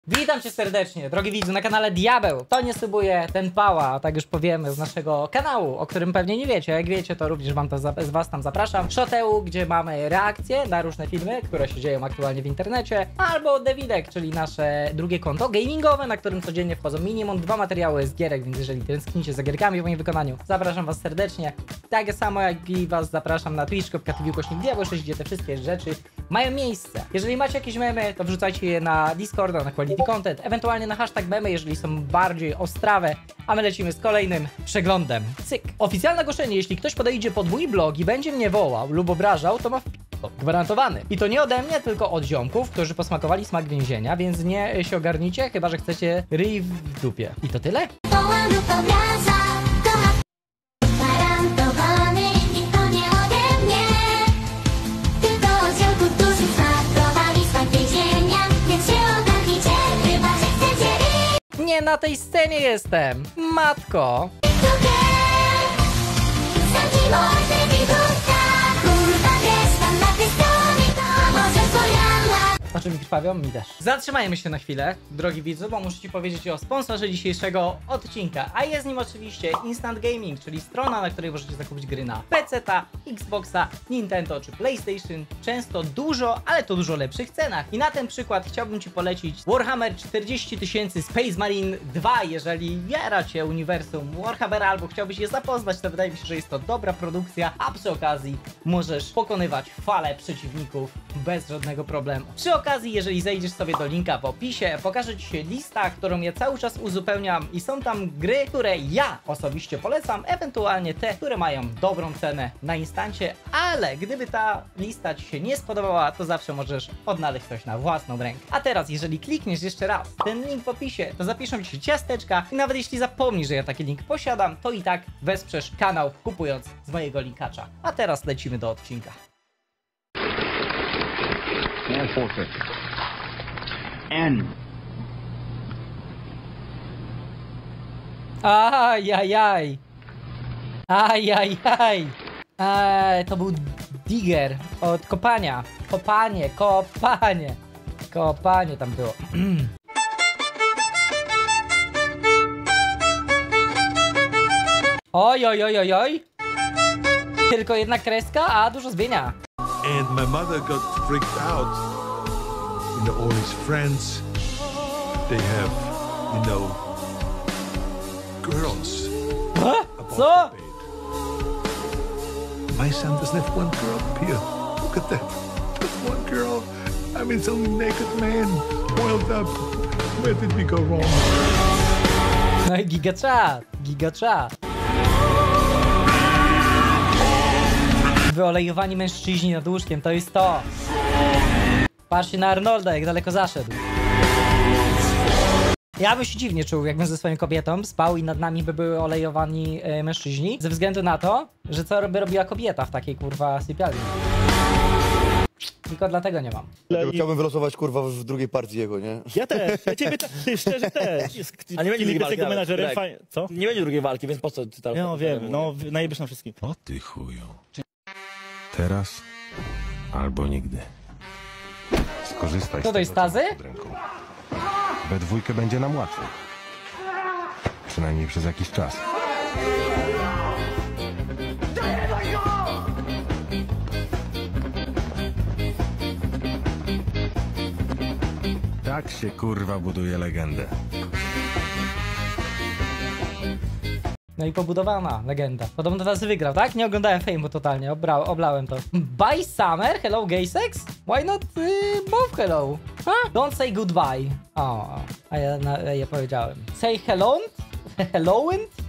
Witam cię serdecznie, drogi widzu, na kanale Diabeł. To nie subuje, ten pała, tak już powiemy, z naszego kanału, o którym pewnie nie wiecie. Jak wiecie, to również was tam zapraszam. Shoteu, gdzie mamy reakcje na różne filmy, które się dzieją aktualnie w internecie. Albo Davidek, czyli nasze drugie konto gamingowe, na którym codziennie wchodzą minimum 2 materiały z gierek, więc jeżeli tęsknicie za gierkami w moim wykonaniu, zapraszam was serdecznie. Tak samo jak i was zapraszam na twitch.tv/diabeł6, gdzie te wszystkie rzeczy mają miejsce. Jeżeli macie jakieś memy, to wrzucajcie je na Discorda, na Quality Content, ewentualnie na hashtag memy, jeżeli są bardziej ostrawe, a my lecimy z kolejnym przeglądem. Cyk. Oficjalne ogłoszenie: jeśli ktoś podejdzie pod mój blog i będzie mnie wołał lub obrażał, to ma gwarantowany. I to nie ode mnie, tylko od ziomków, którzy posmakowali smak więzienia, więc nie się ogarnicie, chyba że chcecie ryj w dupie. I to tyle? Nie na tej scenie jestem, matko. Oczy mi krwawią? Mi też. Zatrzymajmy się na chwilę, drogi widzu, bo muszę ci powiedzieć o sponsorze dzisiejszego odcinka. A jest nim oczywiście Instant Gaming, czyli strona, na której możecie zakupić gry na PC-ta, Xboxa, Nintendo czy PlayStation. Często dużo, ale to dużo lepszych cenach. I na ten przykład chciałbym ci polecić Warhammer 40 000 Space Marine 2. Jeżeli jara cię uniwersum Warhammera albo chciałbyś je zapoznać, to wydaje mi się, że jest to dobra produkcja, a przy okazji możesz pokonywać fale przeciwników bez żadnego problemu. Przy okazji, jeżeli zejdziesz sobie do linka w opisie, pokażę ci się lista, którą ja cały czas uzupełniam i są tam gry, które ja osobiście polecam, ewentualnie te, które mają dobrą cenę na instancie, ale gdyby ta lista ci się nie spodobała, to zawsze możesz odnaleźć coś na własną rękę. A teraz, jeżeli klikniesz jeszcze raz ten link w opisie, to zapiszą ci się ciasteczka i nawet jeśli zapomnisz, że ja taki link posiadam, to i tak wesprzesz kanał kupując z mojego linkacza. A teraz lecimy do odcinka. Forfeit. N. Ajajaj. Ajajaj. To był digger od kopania. Kopanie tam było. Oj. Tylko jedna kreska, a dużo zmienia. And my mother got freaked out. You know, all his friends, they have, you know, girls. Co? My son doesn't have one girl up here. Look at that. Just one girl. I mean, it's only naked man, boiled up. Where did we go wrong? No i gigachat. Wyolejowani mężczyźni nad łóżkiem, to jest to. Patrzcie na Arnolda, jak daleko zaszedł. Ja bym się dziwnie czuł, jakbym ze swoją kobietą spał i nad nami by były olejowani mężczyźni, ze względu na to, że co by robiła kobieta w takiej kurwa sypialni. Tylko dlatego nie mam. Chciałbym wylosować kurwa w drugiej partii jego, nie? Ja też, ja ciebie ty szczerze też. A nie będzie drugiej walki. Menadżerem, co? Nie będzie drugiej walki, więc po co ty tam? No wiem, no najebiesz na wszystkim. O ty chuju. Teraz albo nigdy. Skorzystaj Co z to jest, tego, co tazy? masz pod ręką. We dwójkę będzie nam łatwiej. Przynajmniej przez jakiś czas. Tak się kurwa buduje legendę. No i pobudowana legenda. Podobno teraz wygrał, tak? Nie oglądałem Fame'u totalnie, oblałem to. Bye Summer? Hello gay sex? Why not both hello? Huh? Don't say goodbye. A ja powiedziałem. Say hello? Hello?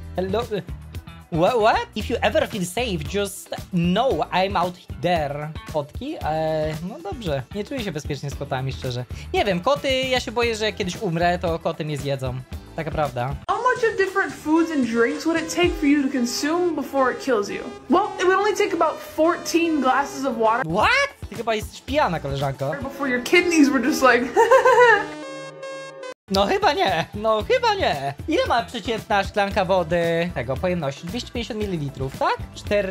What? If you ever feel safe, just know I'm out there. Kotki? No dobrze. Nie czuję się bezpiecznie z kotami, szczerze. Nie wiem, koty, ja się boję, że jak kiedyś umrę, to koty mnie zjedzą. Taka prawda. How much of different foods and drinks would it take for you to consume before it kills you? Well, it would only take about 14 glasses of water. What? Ty chyba jesteś pijana, koleżanko. Before your kidneys were just like No chyba nie. Ile ma przeciętna szklanka wody tego pojemności? 250 ml, tak?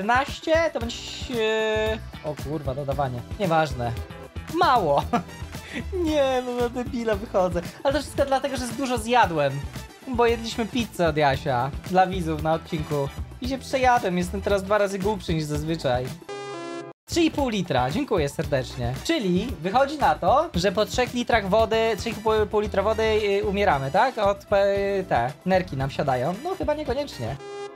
14 to będzie... O kurwa, dodawanie. Nieważne. Mało. Nie, no na debila wychodzę. Ale to wszystko dlatego, że dużo zjadłem. Bo jedliśmy pizzę od Jasia dla widzów na odcinku. I się przejadłem, jestem teraz 2 razy głupszy niż zazwyczaj. 3,5 litra, dziękuję serdecznie. Czyli wychodzi na to, że po 3 litrach wody, 3,5 litra wody umieramy, tak? Od te nerki nam siadają. No chyba niekoniecznie.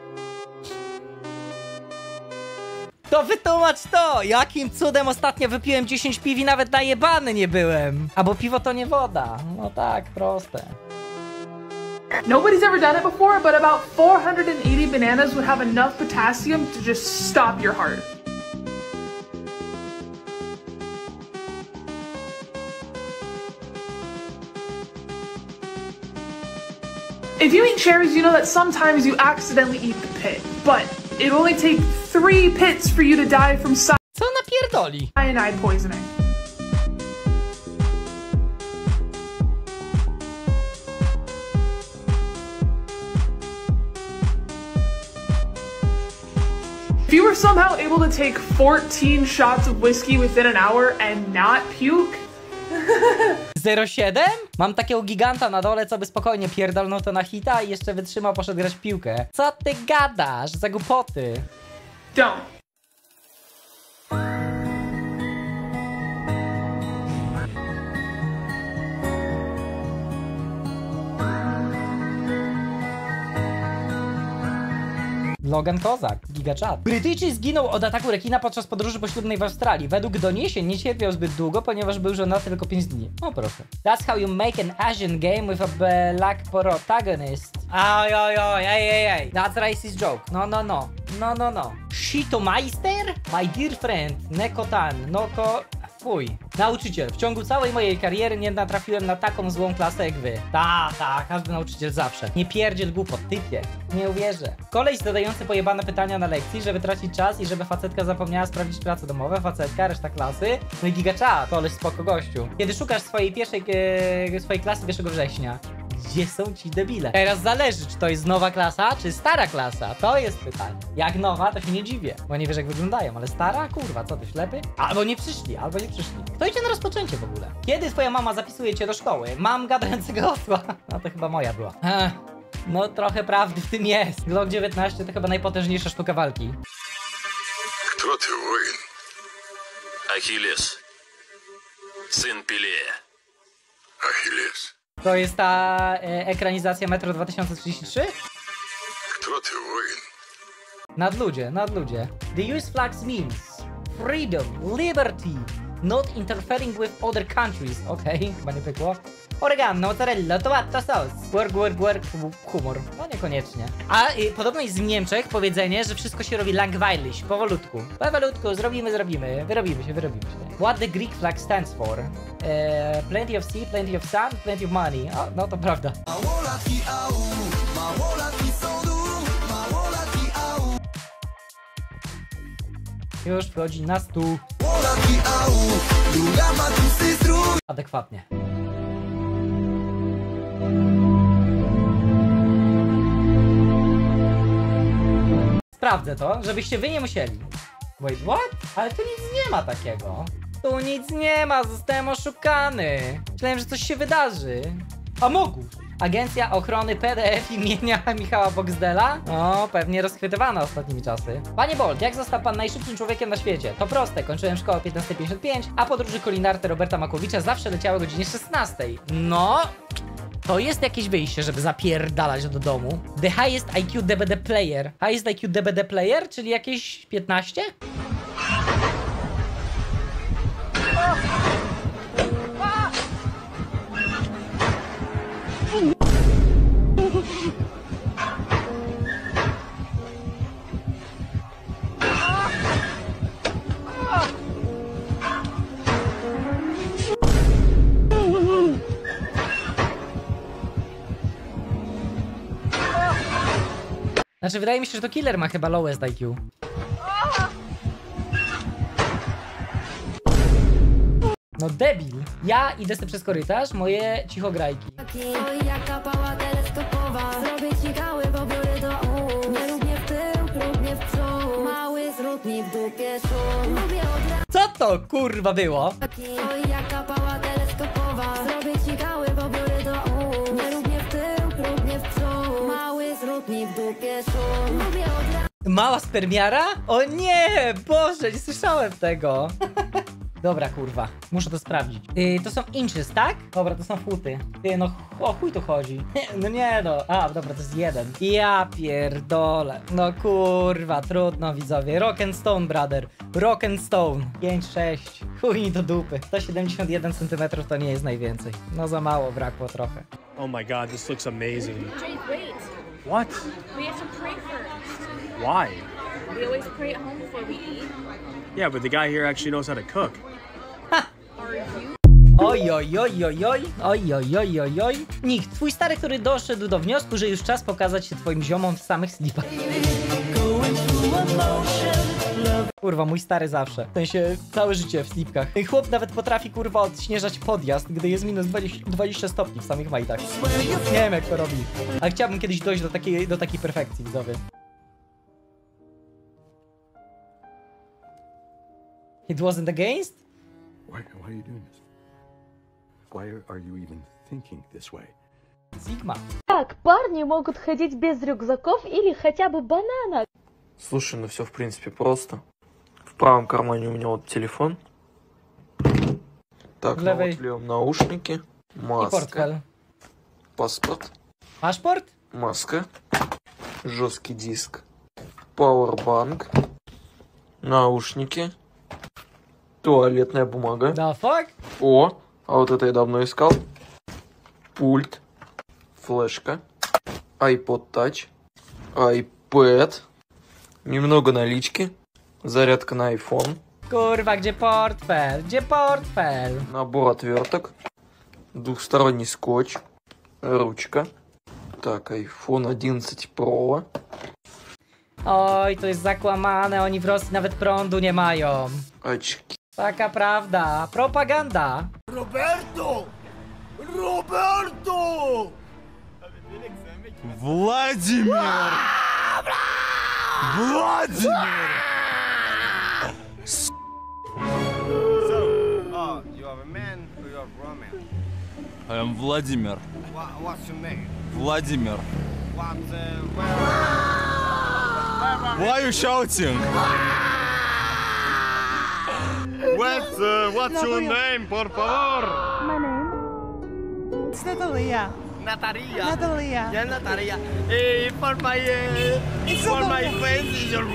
To wytłumacz to! Jakim cudem ostatnio wypiłem 10 piw i nawet najebany nie byłem? A bo piwo to nie woda. No tak, proste. Nobody's ever done it before, but about 480 bananas would have enough potassium to just stop your heart. If you eat cherries, you know that sometimes you accidentally eat the pit, but it only take 3 pits for you to die from Co napierdoli? cyanide poisoning. If you were somehow able to take 14 shots of whiskey within an hour and not puke, 0,7? Mam takiego giganta na dole, co by spokojnie pierdolnął to na hita i jeszcze wytrzymał, poszedł grać w piłkę. Co ty gadasz? Za głupoty. don't. Logan Kozak, gigachat. Brytyjczyk zginął od ataku rekina podczas podróży poślubnej w Australii. Według doniesień nie cierpiał zbyt długo, ponieważ był żonaty tylko 5 dni. O proszę. That's how you make an Asian game with a black protagonist. Ej. That's racist joke. No. Shitomeister? My dear friend, Nekotan, Fuj. Nauczyciel, w ciągu całej mojej kariery nie natrafiłem na taką złą klasę jak wy. Tak, każdy nauczyciel zawsze. Nie pierdziel głupot, typie. Nie uwierzę. Koleś zadający pojebane pytania na lekcji, żeby tracić czas i żeby facetka zapomniała sprawdzić prace domowe, facetka, reszta klasy. No i gigachat, koleś spoko gościu. Kiedy szukasz swojej klasy 1 września, gdzie są ci debile? Teraz zależy, czy to jest nowa klasa, czy stara klasa. To jest pytanie. Jak nowa, to się nie dziwię, bo nie wiesz jak wyglądają, ale stara? Kurwa, co ty ślepy? Albo nie przyszli. Kto idzie na rozpoczęcie w ogóle? Kiedy twoja mama zapisuje cię do szkoły? Mam gadającego osła. No to chyba moja była. No trochę prawdy w tym jest. Glock 19 to chyba najpotężniejsza sztuka walki. Кто ты, воин? Ахиллес, сын Пелея. Ахиллес. To jest ta ekranizacja Metro 2033? Кто ты, воин? Nadludzie. The US flags means freedom, liberty, not interfering with other countries. Okej, chyba nie pykło. Oregano, mozzarella, tomato sauce. Work, humor. No niekoniecznie. A podobno jest w Niemczech powiedzenie, że wszystko się robi langweilig, powolutku. Zrobimy, wyrobimy się. What the Greek flag stands for? Plenty of sea, plenty of sun, plenty of money. O, no to prawda. Już wchodzi na stół. Adekwatnie. Sprawdzę to, żebyście wy nie musieli. Wait, what? Ale tu nic nie ma takiego. Tu nic nie ma, zostałem oszukany. Myślałem, że coś się wydarzy. Amogus. Agencja Ochrony PDF imienia Michała Boxdela? O, pewnie rozchwytywana ostatnimi czasy. Panie Bolt, jak został pan najszybszym człowiekiem na świecie? To proste, kończyłem szkołę o 15:55, a podróży kulinarne Roberta Makłowicza zawsze leciały o godzinie 16. No, to jest jakieś wyjście, żeby zapierdalać do domu. The highest IQ DBD player. Highest IQ DBD player, czyli jakieś 15? Znaczy, wydaje mi się, że to killer ma chyba lowest IQ. No debil. Ja idę sobie przez korytarz, moje cichograjki. Jaka pała teleskopowa. Zrobię ci gały, bo biorę do nie lubię w tył, lubię w przód. Mały zrób mi w dupie szum. Lubię od razu. Co to kurwa było? Jaka pała teleskopowa. teleskopowa. Zrobię ci gały, bo biorę do Nie rób mnie w tył, rób mnie w przód. Mały, zrób mi w dupie szum. Lubię od razu. Mała spermiara? O nie! Boże, nie słyszałem tego. Dobra, kurwa. Muszę to sprawdzić. To są inches, tak? Dobra, to są futy. No o chuj tu chodzi. No nie no. A, dobra, to jest 1. Ja pierdolę. No kurwa, trudno widzowie. Rock and Stone, brother. Rock and Stone. 5-6. Chuj mi do dupy. 171 cm to nie jest najwięcej. No za mało brakło trochę. Oh my god, this looks amazing. Jake, wait. What? We have to pray first. Why? We always pray at home before we eat. Yeah, but the guy here actually knows how to cook. Are you? Oj, oj, oj, oj, oj, oj, oj, oj, oj, oj. Nick, twój stary, który doszedł do wniosku, że już czas pokazać się twoim ziomom w samych slipach. Kurwa, mój stary zawsze. W sensie, całe życie w slipkach. Ten chłop nawet potrafi, kurwa, odśnieżać podjazd, gdy jest minus 20 stopni w samych majtach. Nie wiem, jak to robi. Ale chciałbym kiedyś dojść do takiej perfekcji, widzowie. It wasn't against? Why are you doing this? Why are you even thinking this way? Sigma. Так, парни могут ходить без рюкзаков или хотя бы бананов. Слушай, ну все в принципе просто. В правом кармане у меня вот телефон. Так, ну вот в левом наушники. Маска. Паспорт. Паспорт? Маска. Жесткий диск. Пауэрбанк. Наушники. Туалетная бумага. Да, fuck? О, а вот это я давно искал. Пульт. Флешка. iPod Touch. iPad. Немного налички. Зарядка на iPhone. Kurwa, gdzie portfel? Gdzie portfel? Набор отверток. Двухсторонний скотч. Ручка. Так, iPhone 11 Pro. Oj, to jest zakłamane, oni w Rosji nawet prądu nie mają. Очки. Taka prawda. Propaganda. Roberto! Roberto! Владимир! Владимир! So, you are a man or you are a woman? I am Vladimir. What's your name? Vladimir. Why are you shouting? What's your name, por favor? My name? It's Natalia. Natalia. Yeah, Natalia. Hey, for my friends is your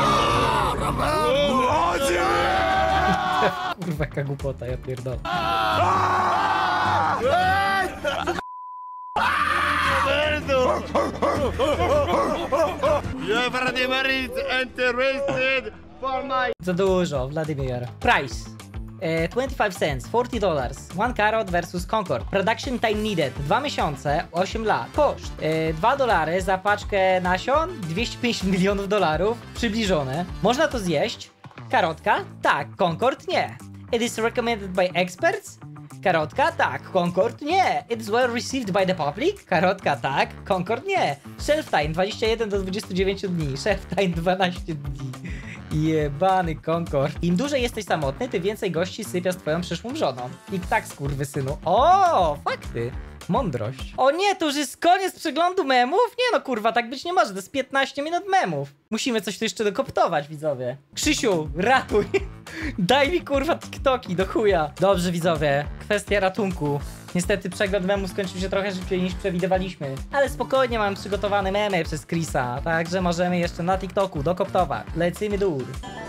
Kurwa, jaka głupota, ja pierdolę. Yeah, Vladimir is interested for my... Za dużo, Vladimir. Price. 25 cents, $40. One carrot versus Concord. Production time needed 2 miesiące, 8 lat. Koszt $2 za paczkę nasion, $250 milionów. Przybliżone. Można to zjeść. Karotka? Tak. Concord? Nie. It is recommended by experts? Karotka? Tak. Concord? Nie. It is well received by the public? Karotka? Tak. Concord? Nie. Shelf time 21 do 29 dni. Shelf time 12 dni. Jebany Concord. Im dłużej jesteś samotny, tym więcej gości sypia z twoją przyszłą żoną. I tak, skurwysynu. O, fakty. Mądrość. O nie, to już jest koniec przeglądu memów? Nie no, kurwa, tak być nie może. To jest 15 minut memów. Musimy coś tu jeszcze dokoptować, widzowie. Krzysiu, ratuj. Daj mi, kurwa, TikToki do chuja. Dobrze, widzowie. Kwestia ratunku. Niestety przegląd memów skończył się trochę szybciej niż przewidywaliśmy. Ale spokojnie, mam przygotowane memy przez Chrisa. Także możemy jeszcze na TikToku dokoptować. Lecimy dur.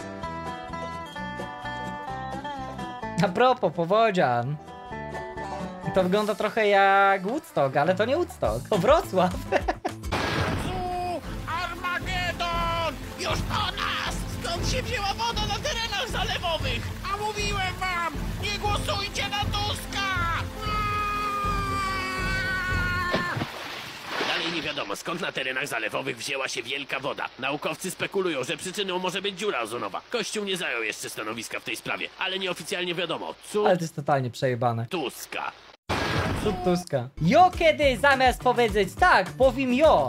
A propos, powodzian. To wygląda trochę jak Woodstock, ale to nie Woodstock. To Wrocław. Armagedon! Już po nas! Skąd się wzięła woda na terenach zalewowych? A mówiłem wam! Nie głosujcie na Tuska! Dalej nie wiadomo, skąd na terenach zalewowych wzięła się wielka woda. Naukowcy spekulują, że przyczyną może być dziura ozonowa. Kościół nie zajął jeszcze stanowiska w tej sprawie, ale nieoficjalnie wiadomo. Ale to jest totalnie przejebane. Tuska. Cud Tuska. Jo kiedy zamiast powiedzieć tak, powiem jo.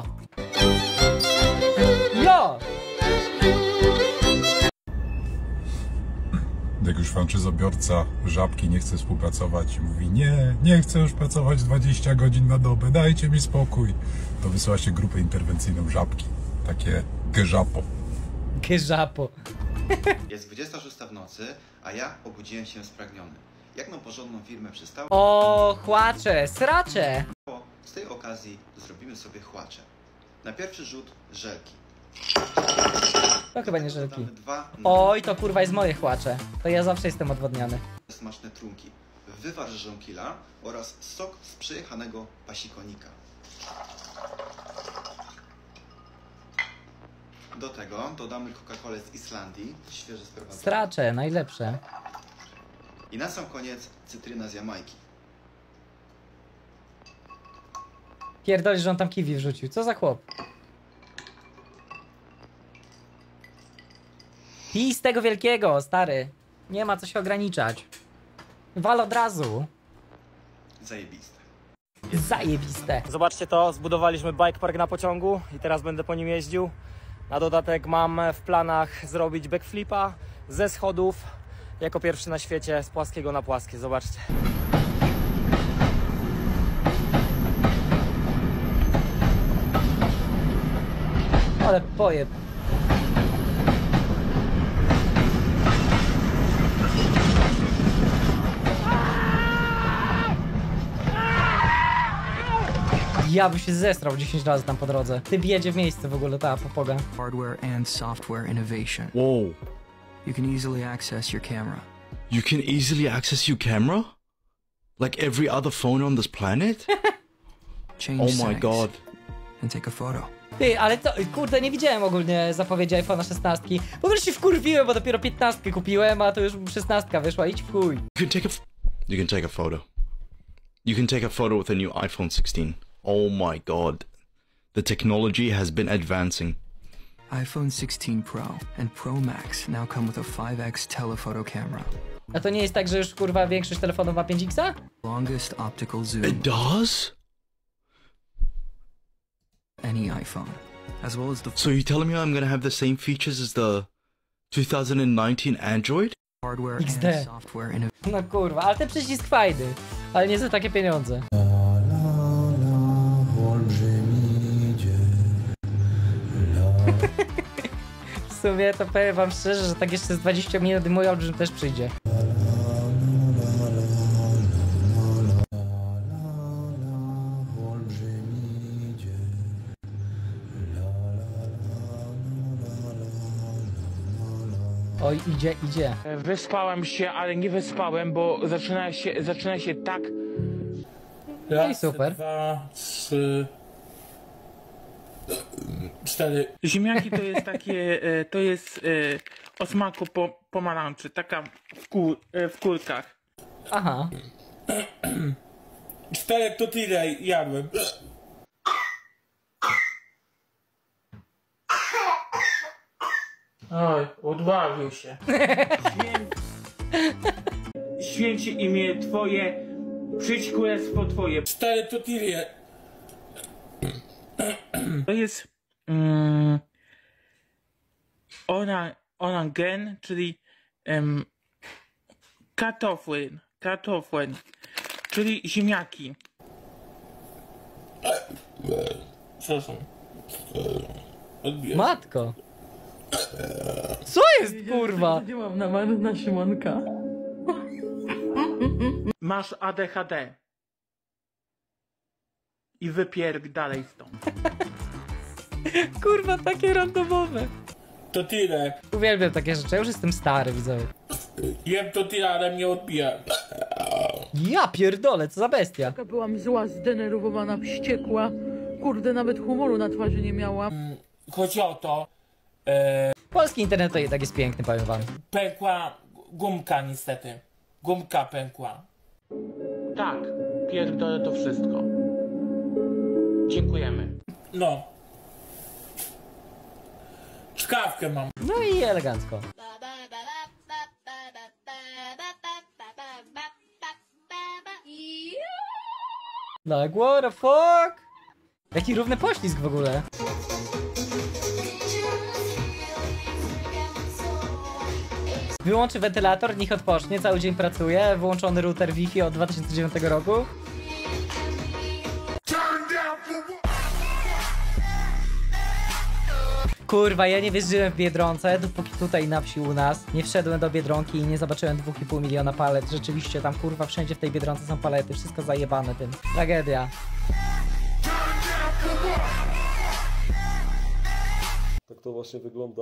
Jo! Jak już franczyzobiorca Żabki nie chce współpracować i mówi nie chcę już pracować 20 godzin na dobę, dajcie mi spokój, to wysyła się grupę interwencyjną Żabki. Takie Geżapo. Geżapo. Jest 26 w nocy, a ja obudziłem się spragniony. Jak na porządną firmę przystało... O, chłacze, sracze. Z tej okazji zrobimy sobie chłacze. Na pierwszy rzut żelki. To chyba nie żelki. Dwa Oj, to kurwa jest moje chłacze. To ja zawsze jestem odwodniony. smaczne trunki, wywar żonkila oraz sok z przejechanego pasikonika. Do tego dodamy Coca-Colę z Islandii, świeże sprowadzone. Sracze, najlepsze. I na sam koniec cytryna z Jamajki. Pierdolisz, że on tam kiwi wrzucił. Co za chłop? Pij z tego wielkiego, stary. Nie ma co się ograniczać. Wal od razu. Zajebiste. Zajebiste. Zobaczcie to, zbudowaliśmy bike park na pociągu i teraz będę po nim jeździł. Na dodatek mam w planach zrobić backflipa ze schodów, jako pierwszy na świecie, z płaskiego na płaskie. Zobaczcie. Ale pojeb. Ja bym się zesrał 10 razy tam po drodze. Typ jedzie w miejsce w ogóle, ta popoga. Hardware and software innovation. Whoa. You can easily access your camera. You can easily access your camera? Like every other phone on this planet? Change Oh my settings god. and take a photo. Ty, ale to, kurde, nie widziałem ogólnie zapowiedzi iPhone'a 16. W ogóle się wkurwiłem, bo dopiero 15 kupiłem, a to już 16 wyszła, idź w chuj. You can take a photo. You can take a photo with a new iPhone 16. Oh my god. The technology has been advancing. iPhone 16 Pro and Pro Max now come with a 5x telephoto camera. A to nie jest tak, że już kurwa większość telefonów ma 5X? Longest optical zoom. It does? Any iPhone, as well as the So you're telling me I'm gonna have the same features as the 2019 Android? hardware XD. and software innovation. No kurwa, ale ten przycisk fajny. Ale nie za takie pieniądze. W sumie to powiem wam szczerze, że tak jeszcze z 20 minut mój olbrzym też przyjdzie. Oj, idzie. Wyspałem się, ale nie wyspałem, bo zaczyna się tak... No i super. 2, 3... 4. Ziemniaki to jest takie, to jest o smaku pomarańczy, taka w kulkach. Aha. 4 tortille jadłem. Oj, odławił się. Święci imię Twoje, przyjdź królestwo Twoje. 4 tortille. To jest orangen, czyli kartoflen, czyli ziemniaki. Przepraszam. Matko! Co jest, kurwa? Chodziłam na Szymonka. Masz ADHD. I wypierk dalej stąd. Kurwa, takie randomowe. To tyle. Uwielbiam takie rzeczy, ja już jestem stary, widzowie. Jem to tyle, ale mnie odbija. Ja pierdolę, co za bestia. Byłam zła, zdenerwowana, wściekła. Kurde, nawet humoru na twarzy nie miałam. Chodzi o to... Polski internet to jednak jest piękny, powiem wam. Pękła gumka niestety. Gumka pękła. Tak, pierdolę to wszystko. Dziękujemy. No. Czkawkę mam. No i elegancko. Like, what the fuck? Jaki równy poślizg w ogóle. Wyłączy wentylator, niech odpocznie, cały dzień pracuje, wyłączony router Wi-Fi od 2009 roku. Kurwa, ja nie wierzyłem w Biedronce, dopóki tutaj na wsi u nas nie wszedłem do Biedronki i nie zobaczyłem 2,5 miliona palet. Rzeczywiście, tam kurwa wszędzie w tej Biedronce są palety, wszystko zajebane tym. Tragedia. Tak to właśnie wygląda.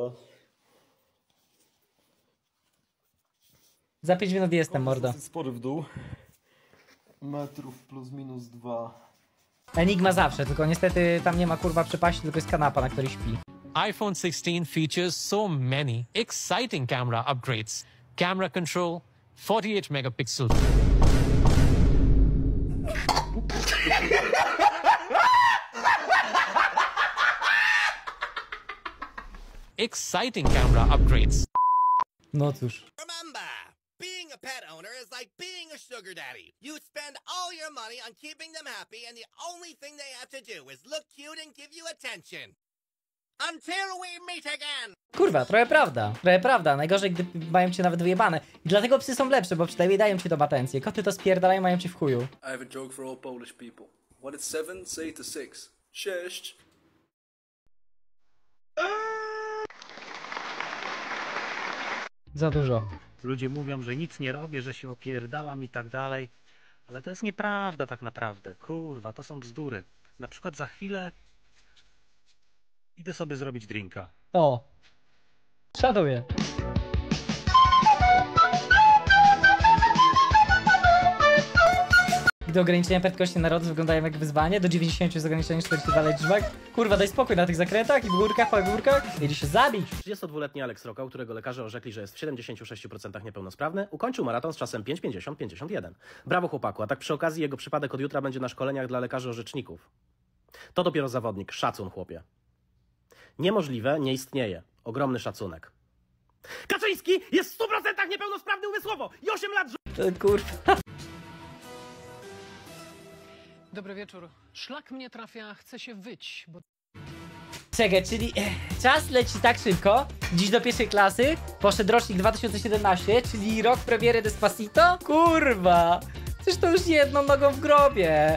Za 5 minut jestem, mordo. Spory w dół. Metrów plus minus 2. Enigma zawsze, tylko niestety tam nie ma kurwa przepaści, tylko jest kanapa, na której śpi. iPhone 16 features so many exciting camera upgrades. Camera control, 48 megapixel. Exciting camera upgrades. No cóż. Being a pet owner is like being a sugar daddy. You spend all your money on keeping them happy, and the only thing they have to do is look cute and give you attention. Until we meet again! Kurwa, trochę prawda. Najgorzej, gdy mają cię nawet wyjebane. I dlatego psy są lepsze, bo przynajmniej dają ci tą atencję. Koty to spierdalają, mają cię w chuju. I have a joke for all Polish people. What is 7? Say to 6. Cześć! Za dużo. Ludzie mówią, że nic nie robię, że się opierdalam i tak dalej. Ale to jest nieprawda tak naprawdę. Kurwa, to są bzdury. Na przykład za chwilę idę sobie zrobić drinka. O. Szanuję. Do ograniczenia prędkości narodów wyglądają jak wyzwanie. Do 90 z ograniczeniem 42 liczbach. Kurwa, daj spokój na tych zakrętach i w górkach, po górkach. Jedzie się zabić. 32-letni Alex Rokał, którego lekarze orzekli, że jest w 76% niepełnosprawny, ukończył maraton z czasem 5:50:51. Brawo chłopaku, a tak przy okazji jego przypadek od jutra będzie na szkoleniach dla lekarzy orzeczników. To dopiero zawodnik. Szacun, chłopie. Niemożliwe nie istnieje. Ogromny szacunek. Kaczyński jest w 100% niepełnosprawny umysłowo i 8 lat... Kurwa. Dobry wieczór. Szlak mnie trafia, chce się wyć, bo... Czekaj, czyli czas leci tak szybko. Dziś do pierwszej klasy poszedł rocznik 2017, czyli rok premiery Despacito? Kurwa! Przecież to już jedną nogą w grobie.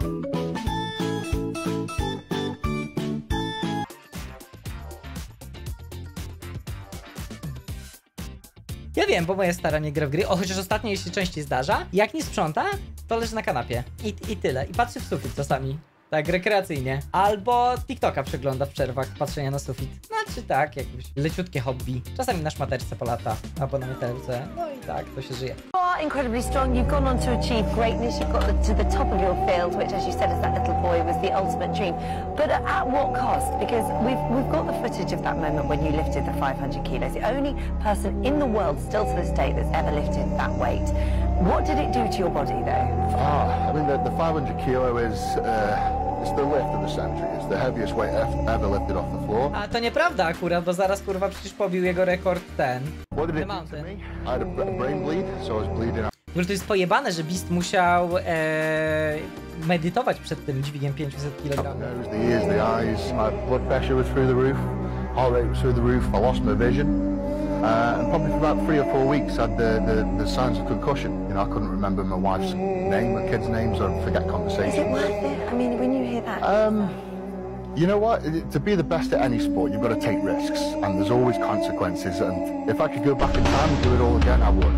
Ja wiem, bo moja stara nie gra w gry, chociaż ostatnio jej się częściej zdarza. Jak nie sprząta, to leży na kanapie. I tyle. I patrzy w sufit czasami. Tak, rekreacyjnie. Albo TikToka przegląda w przerwach patrzenia na sufit. Znaczy tak, jakieś leciutkie hobby. Czasami na szmaterce po lata, albo na metelce. No i tak, to się żyje. You are incredibly strong. You've gone on to achieve greatness. You've got to the top of your field, which, as you said, as that little boy, was the ultimate dream. But at what cost? Because we've got the footage of that moment when you lifted the 500 kilos. The only person in the world still to this day that's ever lifted that weight. What did it do to your body, though? I mean, the 500 kilo is it's the lift of the century. It's the heaviest weight ever lifted off the floor. A to nieprawda akurat, bo zaraz kurwa przecież pobił jego rekord ten. What did it do to me? I had a brain bleed, so I was bleeding out. W ogóle to jest pojebane, że Beast musiał medytować przed tym dźwigiem 500 kg. The ears, the eyes, my blood pressure was through the roof, heart rate was through the roof, I lost my vision. And probably for about 3 or 4 weeks I had the signs of concussion. You know, I couldn't remember my wife's name, my kids' names, or forget conversations. Is it worth it? I mean, when you hear that... You know what? To be the best at any sport, you've got to take risks, and there's always consequences, and if I could go back in time and do it all again, I would.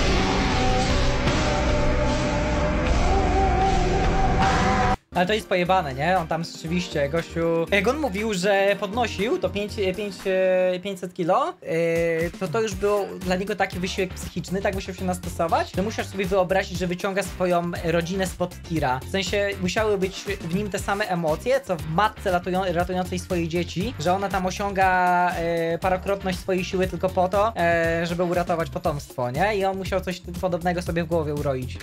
Ale to jest pojebane, nie? On tam rzeczywiście, gościu... Jak on mówił, że podnosił to 500 kilo, to już był dla niego taki wysiłek psychiczny, tak musiał się nastosować, że musiał sobie wyobrazić, że wyciąga swoją rodzinę spod tira. W sensie musiały być w nim te same emocje, co w matce ratującej swoje dzieci, że ona tam osiąga parokrotność swojej siły tylko po to, żeby uratować potomstwo, nie? I on musiał coś podobnego sobie w głowie uroić.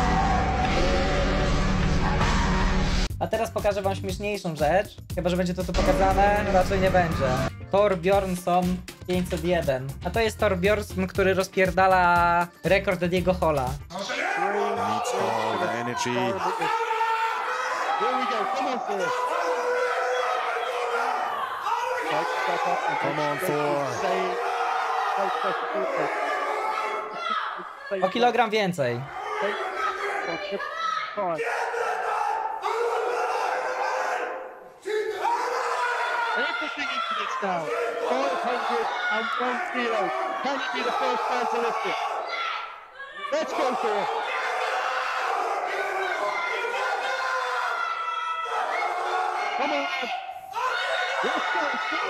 A teraz pokażę wam śmieszniejszą rzecz. Chyba że będzie to tu pokazane, raczej nie będzie. Thor Bjornsson 501. A to jest Thor Bjornsson, który rozpierdala rekord Diego Hola. Needs all the energy. Here we go, come on Thor. Come on Thor. O kilogram więcej. Everything into this now. 501 kilos. Can you be the first man to lift it? Let's go for it. Come on. Let's go.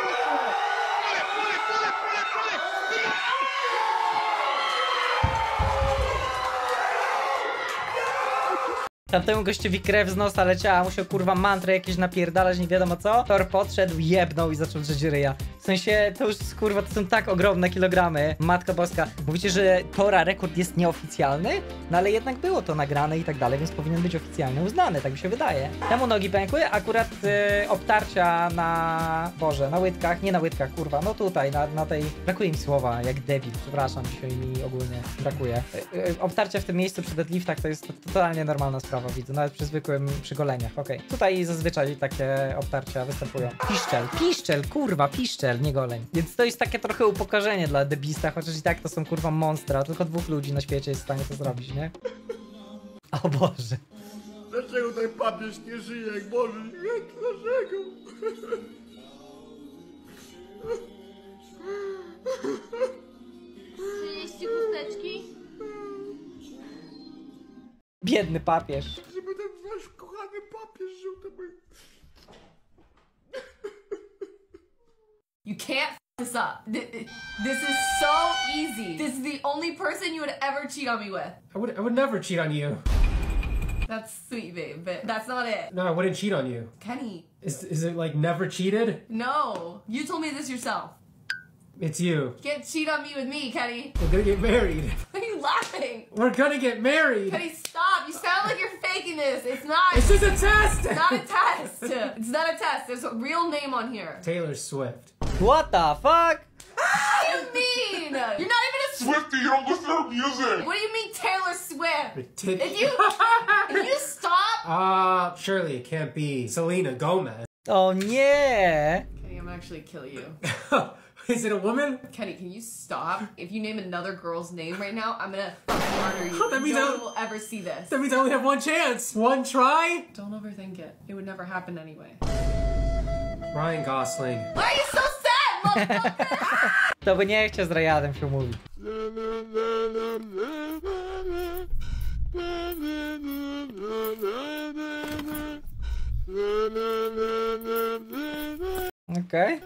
Tamtemu gościowi krew z nosa leciała, musiał kurwa mantrę jakieś napierdalać, nie wiadomo co. Thor podszedł, jebnął i zaczął drzeć ryja. W sensie, to już kurwa, to są tak ogromne kilogramy. Matka Boska. Mówicie, że Thora rekord jest nieoficjalny? No ale jednak było to nagrane i tak dalej, więc powinien być oficjalnie uznany, tak mi się wydaje. Temu nogi pękły, akurat obtarcia na... Boże, na łydkach, nie na łydkach, kurwa, no tutaj, na tej... Brakuje mi słowa, jak debil, przepraszam, dzisiaj mi ogólnie brakuje. Obtarcia w tym miejscu przy deadliftach to jest totalnie normalna sprawa. Widzę, nawet przy zwykłym przygoleniach, okej. Tutaj zazwyczaj takie obtarcia występują. Piszczel, kurwa, piszczel, nie goleń. Więc to jest takie trochę upokorzenie dla debista, chociaż i tak to są kurwa monstra, tylko 2 ludzi na świecie jest w stanie to zrobić, nie? O Boże. Dlaczego ten papież nie żyje, jak Boży Święty? Dlaczego? Przynieście chusteczki? Biedny papież. Żeby ten wasz kochany papież żył, to by... You can't f this up. This is so easy. This is the only person you would ever cheat on me with. I would never cheat on you. That's sweet, babe, but that's not it. No, I wouldn't cheat on you. Kenny. Is it like never cheated? No. You told me this yourself. It's you. You can't cheat on me with me, Kenny. We're gonna get married. Why are you laughing? We're gonna get married. Kenny, stop. You sound like you're faking this. It's not. It's just a test. It's not a test. It's not a test. There's a real name on here. Taylor Swift. What the fuck? What do you mean? You're not even a Swiftie, you don't listen to her music. What do you mean Taylor Swift? If you stop. Surely it can't be Selena Gomez. O nie! Kenny, I'm gonna actually kill you. Is it a woman? Kenny, can you stop? If you name another girl's name right now, I'm gonna fucking murder you. That means no one will ever see this. That means I only have one chance. One try? Don't overthink it. It would never happen anyway. Ryan Gosling. Why are you so sad, motherfucker? To by nie chciał z Ryanem się mówić. Okej.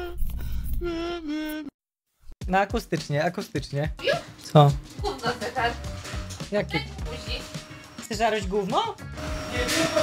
No akustycznie. Co? Gówno zeżar. Jakie? Musi. Chcesz żarć gówno? Nie, tylko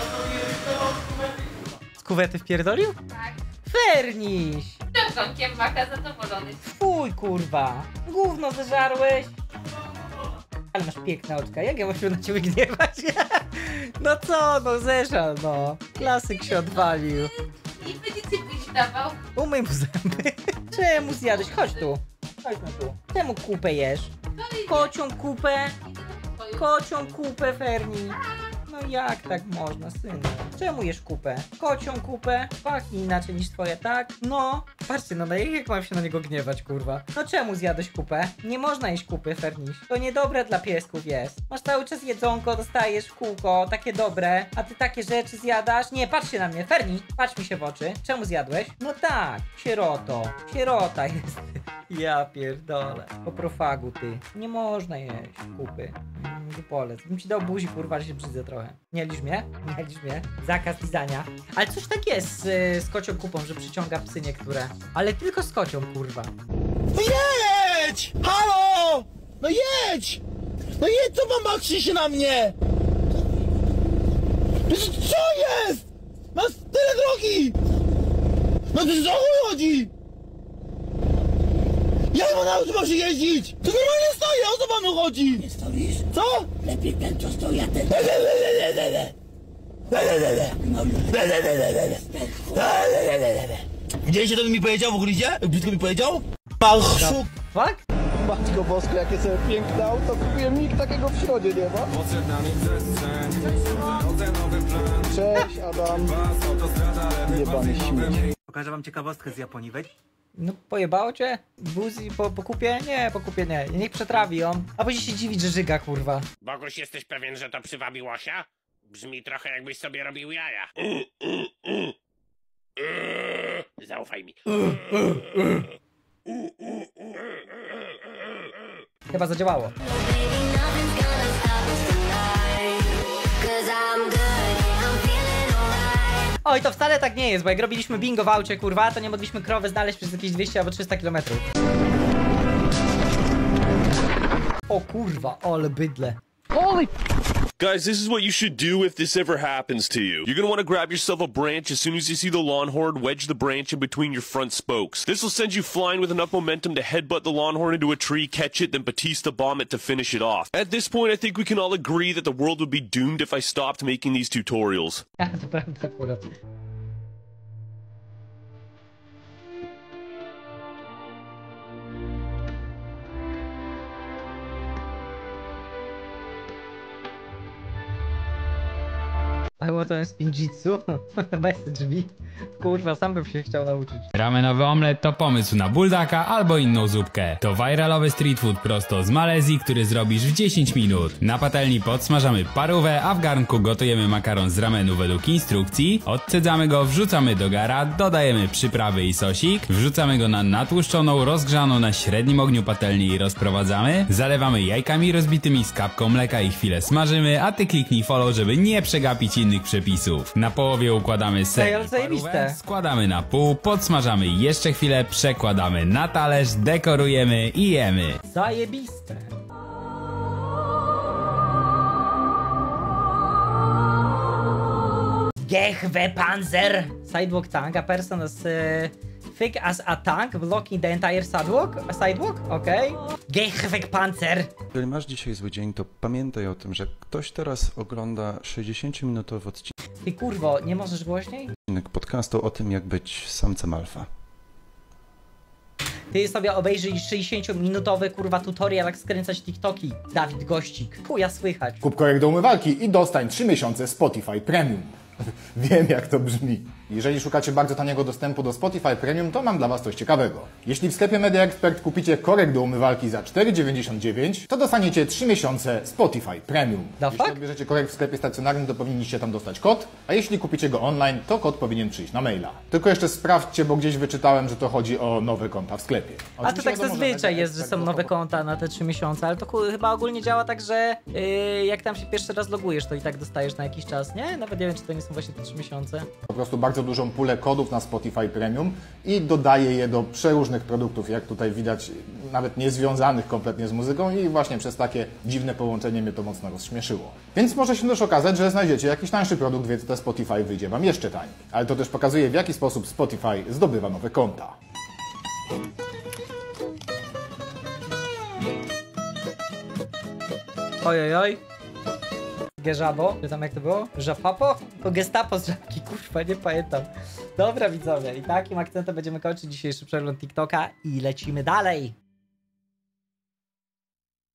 z kuwety wpierdolił? Tak. Ferniś! Czemką maka zadowolony. Fuj, kurwa. Gówno zeżarłeś. Ale masz piękne oczka, jak ja muszę na ciebie gniewać? No co, no zeżal, no. Klasyk się odwalił. I będzie ci byś dawał. Umyj mu zęby. Czemu zjadłeś? Chodź tu. Chodź tu. Czemu kupę jesz? Kocią kupę. Kocią kupę, Ferni. No jak tak można, synu? Czemu jesz kupę? Kocią kupę? Pachnie inaczej niż twoje, tak? No. Patrzcie, no jak mam się na niego gniewać, kurwa? No czemu zjadłeś kupę? Nie można jeść kupy, Ferniś. To niedobre dla piesków jest. Masz cały czas jedzonko, dostajesz w kółko, takie dobre, a ty takie rzeczy zjadasz? Nie, patrzcie na mnie, Ferni, patrz mi się w oczy. Czemu zjadłeś? No tak, sieroto. Sierota jest. Ja pierdolę. Po profagu, ty. Nie można jeść kupy. Dupolec. Bym ci dał buzi, kurwa, że się brzydzę trochę. Nie licz mnie? Nie licz mnie. Zakaz lizania. Ale coś tak jest z kocią kupą, że przyciąga psy niektóre. Ale tylko z kocią, kurwa. No jedź! Halo! No jedź! No jedź, co pan patrzy się na mnie? Co jest? Masz tyle drogi! No to co chodzi? Jak mam nauczyć się jeździć? To normalnie stoję, o co panu chodzi? Nie stoisz? Co? Lepiej ten, co stoi, a ten... Widzieliście, to mi powiedział w ogóle, idzie? Brzydko mi powiedział? Marszuk! Fuck? Matko Boska, jakie sobie piękne auto, kupiłem, nikt takiego w środzie nie ma. Cześć, Adam. Jebany śmieć. Pokażę wam ciekawostkę z Japonii, wejdź. No pojebało cię? Buzi po kupie? Nie, po kupie nie. Niech przetrawi ją. A później się dziwić, że żyga, kurwa. Boguś, jesteś pewien, że to przywabi łosia? Brzmi trochę jakbyś sobie robił jaja. Zaufaj mi. Chyba zadziałało. Oj, to wcale tak nie jest, bo jak robiliśmy bingo w aucie, kurwa, to nie mogliśmy krowy znaleźć przez jakieś 200 albo 300 km. O kurwa, ale bydle. Holy... Guys, this is what you should do if this ever happens to you. You're gonna want to grab yourself a branch as soon as you see the Longhorn, wedge the branch in between your front spokes. This will send you flying with enough momentum to headbutt the Longhorn into a tree, catch it, then Batista bomb it to finish it off. At this point, I think we can all agree that the world would be doomed if I stopped making these tutorials. To prawda akurat. Ale to jest ninjitsu? Bez drzwi. Kurwa, sam bym się chciał nauczyć. Ramenowy omlet to pomysł na buldaka albo inną zupkę. To viralowy street food prosto z Malezji, który zrobisz w 10 minut. Na patelni podsmażamy parówę, a w garnku gotujemy makaron z ramenu według instrukcji. Odcedzamy go, wrzucamy do gara, dodajemy przyprawy i sosik. Wrzucamy go na natłuszczoną, rozgrzaną na średnim ogniu patelni i rozprowadzamy. Zalewamy jajkami rozbitymi z kapką mleka i chwilę smażymy, a ty kliknij follow, żeby nie przegapić innych przepisów. Na połowie układamy ser i parówę, składamy na pół, podsmażamy jeszcze chwilę, przekładamy na talerz, dekorujemy i jemy. Zajebiste. Gehwe Panzer. Sidewalk tank, a person as thick as a tank, blocking the entire sidewalk? Okej. Gehwe Panzer. Jeżeli masz dzisiaj zły dzień, to pamiętaj o tym, że ktoś teraz ogląda 60-minutowy odcinek Ty kurwo, nie możesz głośniej? podcastu o tym, jak być samcem alfa. Ty sobie obejrzyj 60-minutowy kurwa tutorial, jak skręcać TikToki. Dawid Gościk. Chuja słychać. Kup korek do umywalki i dostań 3 miesiące Spotify Premium. Wiem, jak to brzmi. Jeżeli szukacie bardzo taniego dostępu do Spotify Premium, to mam dla Was coś ciekawego. Jeśli w sklepie Media Expert kupicie korek do umywalki za 4,99, to dostaniecie 3 miesiące Spotify Premium. Jeśli odbierzecie korek w sklepie stacjonarnym, to powinniście tam dostać kod, a jeśli kupicie go online, to kod powinien przyjść na maila. Tylko jeszcze sprawdźcie, bo gdzieś wyczytałem, że to chodzi o nowe konta w sklepie. A to tak zazwyczaj jest, że są nowe konta na te 3 miesiące, ale to chyba ogólnie działa tak, że jak tam się pierwszy raz logujesz, to i tak dostajesz na jakiś czas, nie? Nawet nie wiem, czy to nie są właśnie te 3 miesiące. Po prostu bardzo dużą pulę kodów na Spotify Premium i dodaję je do przeróżnych produktów, jak tutaj widać, nawet niezwiązanych kompletnie z muzyką i właśnie przez takie dziwne połączenie mnie to mocno rozśmieszyło. Więc może się też okazać, że znajdziecie jakiś tańszy produkt, więc to Spotify wyjdzie Wam jeszcze taniej. Ale to też pokazuje, w jaki sposób Spotify zdobywa nowe konta. Ojojoj. Geżabo, czy tam jak to było? Żapapo? To gestapo z żabki, kurwa, nie pamiętam. Dobra widzowie, i takim akcentem będziemy kończyć dzisiejszy przegląd TikToka i lecimy dalej.